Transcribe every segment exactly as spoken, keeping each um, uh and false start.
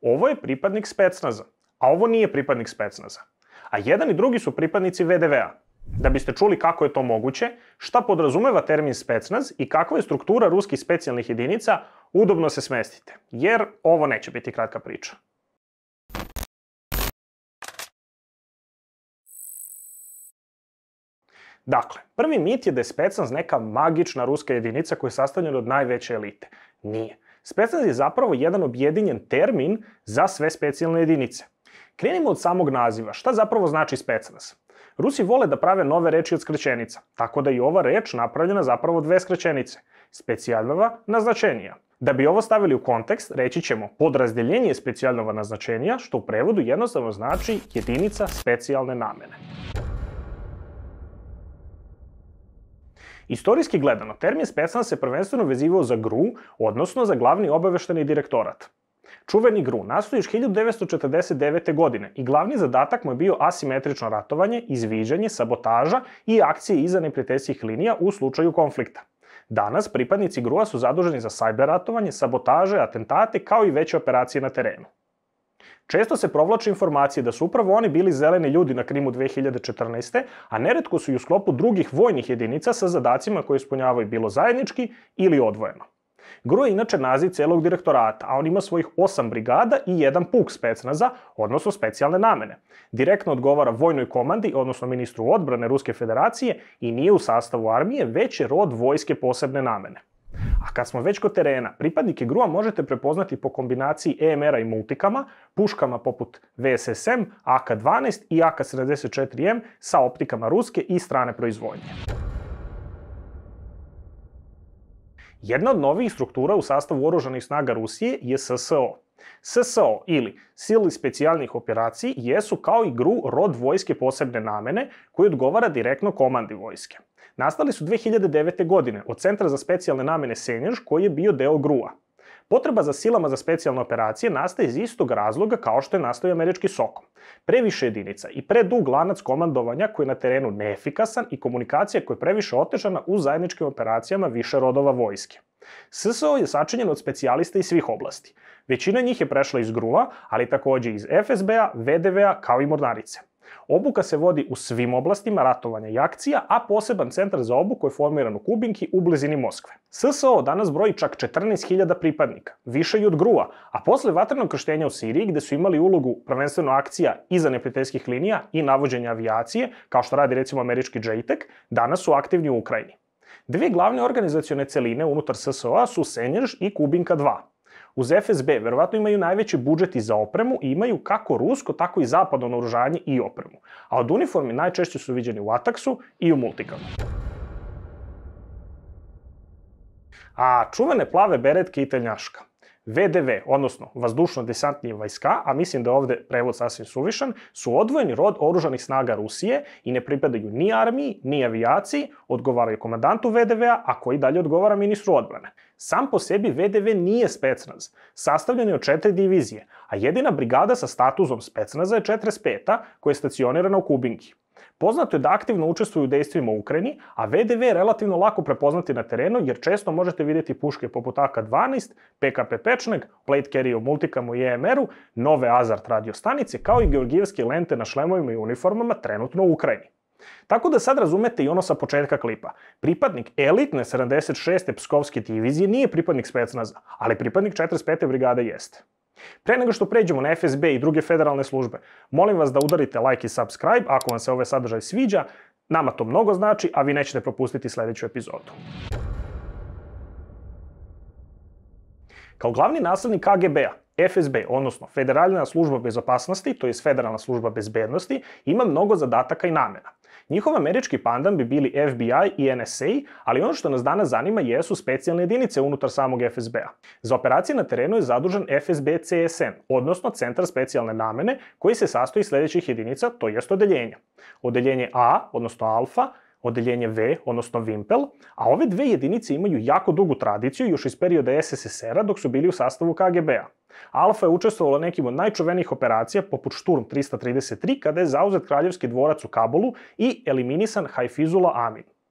Ovo je pripadnik specnaza, a ovo nije pripadnik specnaza. A jedan i drugi su pripadnici ve de ve a. Da biste čuli kako je to moguće, šta podrazumeva termin specnaz i kakva je struktura ruskih specijalnih jedinica, udobno se smestite, jer ovo neće biti kratka priča. Dakle, prvi mit je da je specnaz neka magična ruska jedinica koja je sastavljena od najveće elite. Nije. Specnaz je zapravo jedan objedinjen termin za sve specijalne jedinice. Krenimo od samog naziva. Šta zapravo znači specnaz? Rusi vole da prave nove reči od skraćenica, tako da i ova reč napravljena zapravo dve skraćenice. Specijalnova naznačenija. Da bi ovo stavili u kontekst, reći ćemo podrazdeljenje specijalnova naznačenja, što u prevodu jednostavno znači jedinica specijalne namene. Istorijski gledano, termin specnaz se prvenstveno vezivao za gru, odnosno za glavni obavešteni direktorat. Čuveni gru nastoji još hiljadu devetsto četrdeset devete. godine i glavni zadatak mu je bio asimetrično ratovanje, izviđanje, sabotaža i akcije iza neprijateljskih linija u slučaju konflikta. Danas pripadnici grua su zaduženi za sajber ratovanje, sabotaže, atentate kao i veće operacije na terenu. Često se provlače informacije da su upravo oni bili zeleni ljudi na Krimu dve hiljade četrnaeste. a neretko su i u sklopu drugih vojnih jedinica sa zadacima koje ispunjavaju bilo zajednički ili odvojeno. gru je inače naziv celog direktorata, a on ima svojih osam brigada i jedan puk specnaza, odnosno specijalne namene. Direktno odgovara vojnoj komandi, odnosno ministru odbrane Ruske federacije i nije u sastavu armije, već je rod vojske posebne namene. A kad smo već kod terena, pripadnike grua možete prepoznati po kombinaciji e em era i multikama, puškama poput ve es es em, a ka dvanaest i a ka sedamdeset četiri em sa optikama ruske i strane proizvodnje. Jedna od novih struktura u sastavu oružanih snaga Rusije je es es o. es es o ili Sili specijalnih operacij jesu kao i gru rod vojske posebne namene koji odgovara direktno komandi vojske. Nastali su dve hiljade devete. godine od Centra za specijalne namene Senjerž koji je bio deo grua. Potreba za silama za specijalne operacije nastaje iz istog razloga kao što je nastao i američki Sokol. Previše jedinica i predug lanac komandovanja koji je na terenu neefikasan i komunikacija koja je previše otežana u zajedničkim operacijama više rodova vojske. es es o je sačinjen od specijalista iz svih oblasti. Većina njih je prešla iz grua, ali takođe iz ef es be a, ve de ve a kao i mornarice. Obuka se vodi u svim oblastima ratovanja i akcija, a poseban centar za obuku je formiran u Kubinki u blizini Moskve. es es o danas broji čak četrnaest hiljada pripadnika, više i od grua, a posle vatrenog krštenja u Siriji, gde su imali ulogu prvenstveno akcija iza neprijateljskih linija i navođenja avijacije, kao što radi recimo američki džej tek, danas su aktivni u Ukrajini. Dve glavne organizacione celine unutar es es o su Senjerž i Kubinka dva. Uz ef es be verovatno imaju najveći budžet i za opremu i imaju kako rusko, tako i zapadno naoružanje i opremu. A od uniformi najčešće su viđeni u Ataksu i u Multikamu. A čuvene plave beretke i teljnjaška. ve de ve, odnosno vazdušno-desantni vojska, a mislim da je ovde prevod sasvim suvišan, su odvojeni rod oružanih snaga Rusije i ne pripadaju ni armiji, ni avijaciji, odgovaraju komandantu ve de ve a, a koji dalje odgovara ministru odbrane. Sam po sebi ve de ve nije specnaz, sastavljen je od četiri divizije, a jedina brigada sa statusom specnaza je četrdeset peta koja je stacionirana u Kubinki. Poznato je da aktivno učestvuju u dejstvima u Ukrajini, a ve de ve je relativno lako prepoznati na terenu jer često možete vidjeti puške poput a ka dvanaest, pe ka pe Pečneg, Plate Carrier u Multikamu i e em eru, nove Azart radiostanice kao i georgijevske lente na šlemovima i uniformama trenutno u Ukrajini. Tako da sad razumete i ono sa početka klipa. Pripadnik elitne sedamdeset šeste Pskovske divizije nije pripadnik specnaza, ali pripadnik četrdeset pete brigade jeste. Pre nego što pređemo na ef es be i druge federalne službe, molim vas da udarite like i subscribe ako vam se ovaj sadržaj sviđa, nama to mnogo znači, a vi nećete propustiti sledeću epizodu. Kao glavni naslednik ka ge be a, ef es be, odnosno Federalna služba bezopasnosti, to je Federalna služba bezbednosti, ima mnogo zadataka i namena. Njihov američki pandan bi bili ef bi aj i en es a, ali ono što nas danas zanima jesu specijalne jedinice unutar samog ef es be a. Za operacije na terenu je zadužen ef es be ce es en, odnosno Centar specijalne namene, koji se sastoji iz sledećih jedinica, to jest odeljenja. Odeljenje A, odnosno Alfa, odeljenje V, odnosno Vimpel, a ove dve jedinice imaju jako dugu tradiciju još iz perioda es es es era dok su bili u sastavu ka ge be a. Alfa je učestvovala nekim od najčuvenijih operacija poput Šturm trista trideset tri kada je zauzet kraljevski dvorac u Kabulu i eliminisan Hajfizula Amin.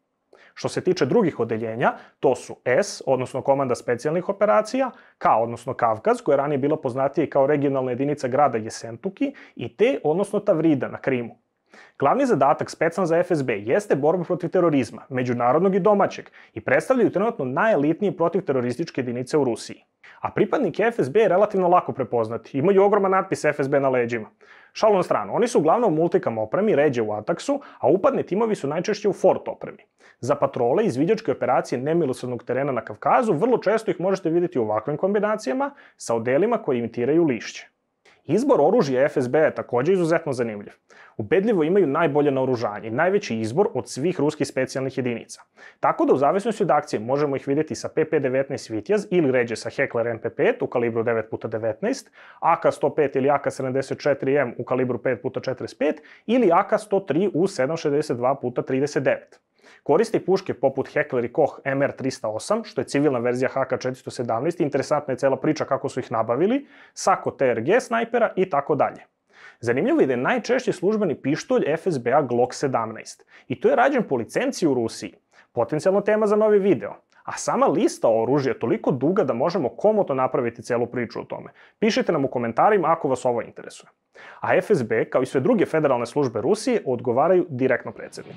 Što se tiče drugih odeljenja, to su S, odnosno Komanda specijalnih operacija, K, odnosno Kavkaz, koja je ranije bila poznatija kao regionalna jedinica grada Jesentuki, i T, odnosno Tavrida na Krimu. Glavni zadatak Specnaza F S B jeste borba protiv terorizma, međunarodnog i domaćeg, i predstavljaju trenutno najelitnije protivterorističke jedinice u Rusiji. A pripadnike F S B je relativno lako prepoznati, imaju ogroman natpis F S B na leđima. Šalu na stranu, oni su uglavnom u multikam opremi, ređe u Ataksu, a upadni timovi su najčešće u Fort opremi. Za patrole i izviđačke operacije nemilosrdnog terena na Kavkazu vrlo često ih možete vidjeti u ovakvim kombinacijama sa odelima koji imitiraju lišće. Izbor oružja F S B je također izuzetno zanimljiv. Ubedljivo imaju najbolje naoružanje i najveći izbor od svih ruskih specijalnih jedinica. Tako da u zavisnosti od akcije možemo ih vidjeti sa P P devetnaest Vitjaz ili ređe sa Heckler M P pet u kalibru devet puta devetnaest, A K sto pet ili A K sedamdeset četiri M u kalibru pet puta četrdeset pet ili A K sto tri u sedam šezdeset dva puta trideset devet. Koristi puške poput Heckler i Koch M R tristo osam, što je civilna verzija H K četiristo sedamnaest, interesantna je cela priča kako su ih nabavili, Sako T R G snajpera i tako dalje. Zanimljivo je da je najčešći službeni pištolj F S B-a Glock sedamnaest i to je rađen po licenciji u Rusiji. Potencijalno tema za novi video. A sama lista oružja je toliko duga da možemo komotno napraviti celu priču o tome. Pišite nam u komentarima ako vas ovo interesuje. A F S B, kao i sve druge federalne službe Rusije, odgovaraju direktno predsjedniku.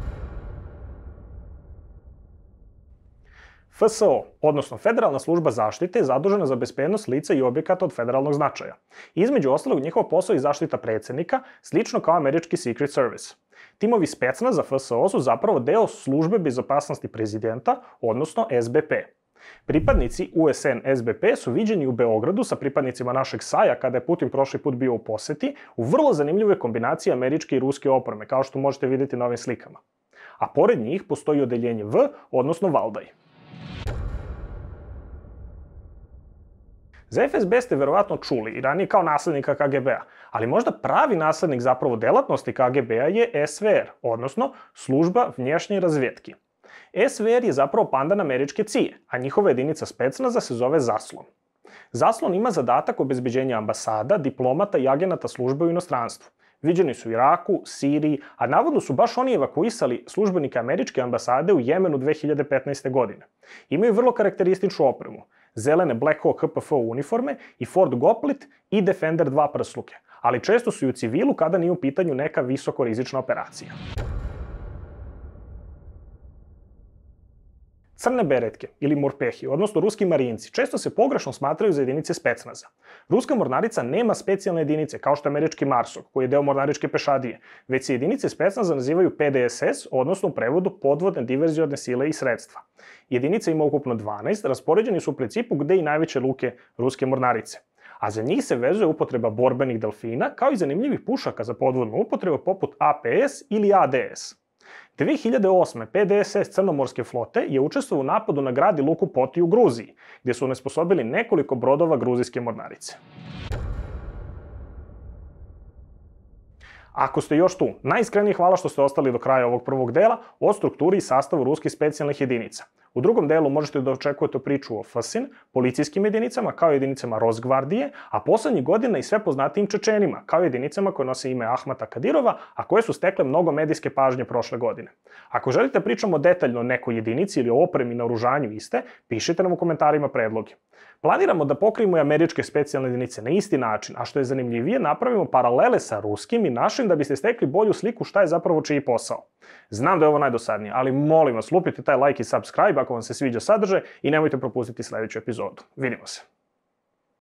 F S O, odnosno Federalna služba zaštite, je zadužena za bezbednost lica i objekata od federalnog značaja. Između ostalog, njihov posao je zaštita predsjednika, slično kao američki Secret Service. Timovi Specnaza F S O su zapravo deo službe bezopasnosti prezidenta, odnosno S B P. Pripadnici U S N S B P su viđeni u Beogradu sa pripadnicima našeg S A J-a kada je Putin prošli put bio u poseti, u vrlo zanimljivoj kombinaciji američke i ruske opreme, kao što možete vidjeti na ovim slikama. A pored njih postoji odeljenje V, odnosno Valdaj. Za F S B ste verovatno čuli i ranije kao naslednika K G B-a, ali možda pravi naslednik zapravo delatnosti K G B-a je S V R, odnosno Služba внешней разведки. S V R je zapravo pandan američke C I A, a njihova jedinica Specnaza se zove Zaslon. Zaslon ima zadatak obezbeđenja ambasada, diplomata i agenata službe u inostranstvu. Viđeni su u Iraku, Siriji, a navodno su baš oni evakuisali službenike američke ambasade u Jemenu dve hiljade petnaeste. godine. Imaju vrlo karakterističnu opremu, zelene Black Hawk H P F uniforme i Ford Goplit i Defender dva prsluke, ali često su i u civilu kada nije u pitanju neka visoko rizična operacija. Crne beretke ili morpehi, odnosno ruski marinci, često se pogrešno smatraju za jedinice Specnaza. Ruska mornarica nema specijalne jedinice, kao što je američki Marsok, koji je deo mornaričke pešadije, već se jedinice Specnaza nazivaju P D S S, odnosno u prevodu podvodne diverzione sile i sredstva. Jedinica ima ukupno dvanaest, raspoređeni su u principu gde i najveće luke ruske mornarice. A za njih se vezuje upotreba borbenih delfina, kao i zanimljivih pušaka za podvodnu upotrebu poput A P S ili A D S. dve hiljade osme. P D S S Crnomorske flote je učestvovao u napadu na grad i luku Poti u Gruziji, gdje su onesposobili nekoliko brodova gruzijske mornarice. Ako ste još tu, najiskrenije hvala što ste ostali do kraja ovog prvog dela o strukturi i sastavu ruskih specijalnih jedinica. U drugom delu možete da očekujete priču o F S I N, policijskim jedinicama kao jedinicama Rosgvardije, a poslednjih godina i sve poznatijim Čečenima, kao jedinicama koje nose ime Ahmata Kadirova, a koje su stekle mnogo medijske pažnje prošle godine. Ako želite pričamo detaljno o nekoj jedinici ili o opremi i naoružanju iste, pišite nam u komentarima predloge. Planiramo da pokrijemo i američke specijalne jedinice na isti način, a što je zanimljivije, napravimo paralele sa ruskim i našim da biste stekli bolju sliku šta je zapravo čiji posao. Znam da je ovo najdosadnije, ali molim vas, lupite taj like i subscribe ako vam se sviđa sadržaj i nemojte propustiti sledeću epizodu. Vidimo se!